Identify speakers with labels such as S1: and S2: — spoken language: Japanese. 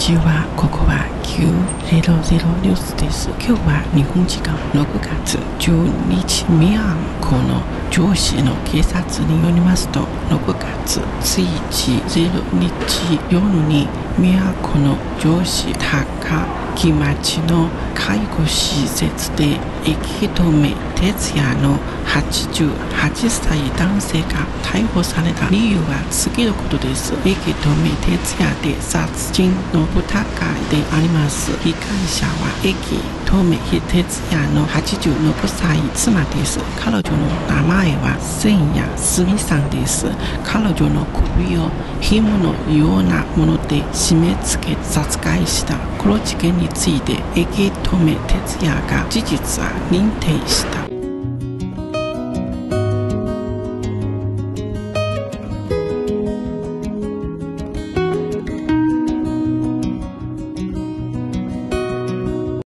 S1: ちは、ここは900ニュースです。今日は日本時間6月12日、ミャンマーの上司の警察によりますと、6月1日夜にミャンマーの上司高木町の介護施設で息止め徹夜の88歳男性が逮捕された理由は次のことです。息止め徹夜で殺人の疑いであります。被害者は息止め徹夜の86歳妻です。彼女の名前は千谷すみさんです。彼女の首を紐のようなもので締め付け殺害したこの事件について息止め徹夜が事実は認定した。